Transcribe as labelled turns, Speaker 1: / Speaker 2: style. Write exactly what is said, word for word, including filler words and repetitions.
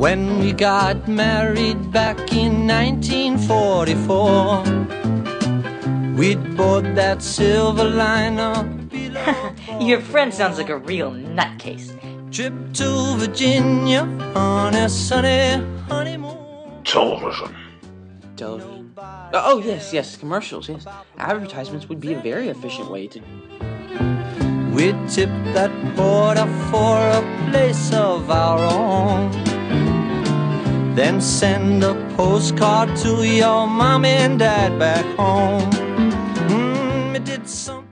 Speaker 1: When we got married back in nineteen forty-four, we'd bought that Silverliner.
Speaker 2: Your friend sounds like a real nutcase.
Speaker 1: Trip to Virginia on a sunny honeymoon.
Speaker 3: Television.
Speaker 4: Television. Oh, yes, yes, commercials, yes. Advertisements would be a very efficient way to...
Speaker 1: We'd tip that porter for a place of our own, then send a postcard to your mom and dad back home. Mm, it did some